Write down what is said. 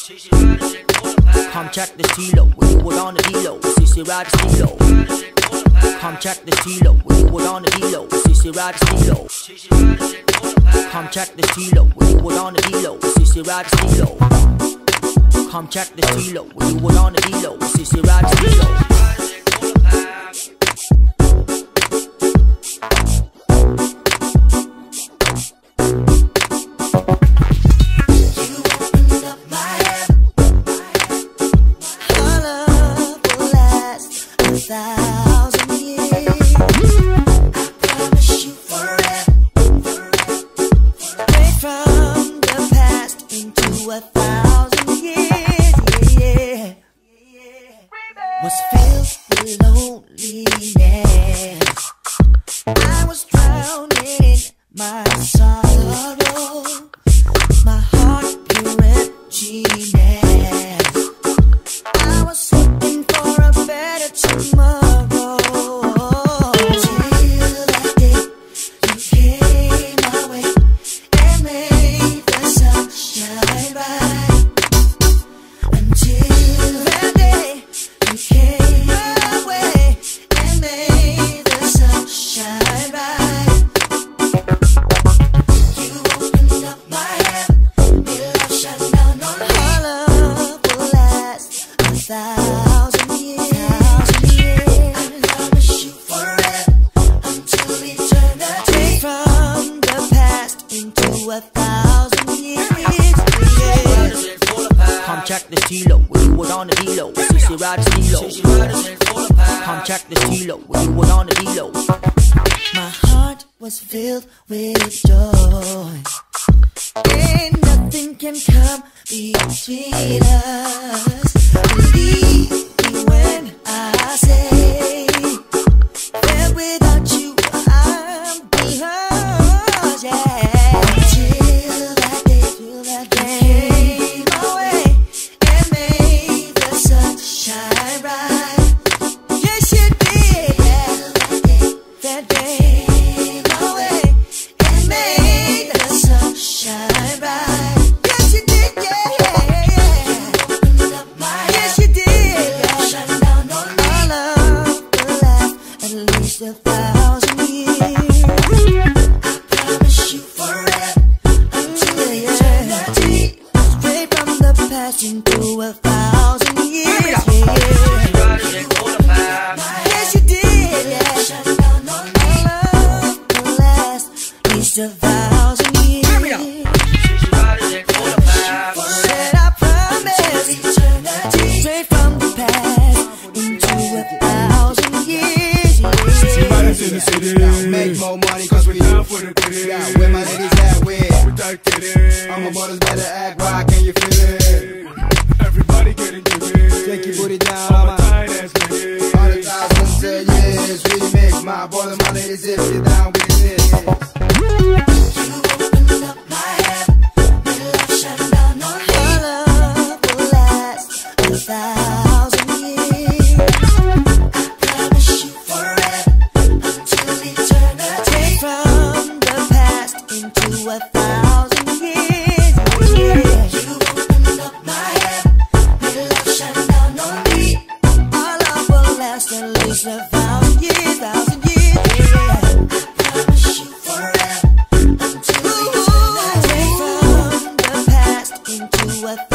Come check the stilo, we do it on the D-Lo. CC ride the stilo. Come check the stilo, we do it on the D-Lo. CC ride the stilo. Come check the stilo, we do it on the D-Lo. CC ride the stilo. Come check the stilo, we do it on the D-Lo. CC ride the stilo. Was filled with loneliness. I was drowning in my sorrow, my heart pure emptiness. I was hoping for a better tomorrow. Till that day you came my way and made the sun shine bright. Until that day you came my way and made the sun shine bright. You opened up my heart, your love shone down on me. Our love will last 1,000 years. I promise you forever until eternity. From the past into 1,000 years. Come check the stilo, we do it on the D-Lo. CC ride the stilo. Come check the stilo, we do it on the D-Lo. My heart was filled with joy, and nothing can come between us. Believe me when I say that without you I'm behind. Yeah. Till that day came my way and made the sun shine bright. Yes, you did. That day came my way and made the sun shine bright. Yes, you did. Opened up my heart. Yes, you did. Shine down on me. Our love will last at least 1,000 years. I promise you forever until eternity. Straight from the past into 1,000 years. Yes, you did. Shine down on me. Our love will last at least 1,000 years. Said I promise eternity. Straight from the past into 1,000 years. Riders in the city, make more money cause we down for the city. Where my ladies at, where? I'm a brothers better act right, can you feel it? Everybody getting jiggy. Take your booty down, I'm a tight ass nigga. 100,000 said yes, remix. My brothers, my ladies, if you're down with this. You opened up my heart, your love shone down on me. Our love will last 1,000 years. I promise you forever until eternity. From the past into 1,000 years. You opened up my heart, your love shone down on me. Our love will last at least 1,000 years, 1,000 years. I promise you forever until eternity. From the past into 1,000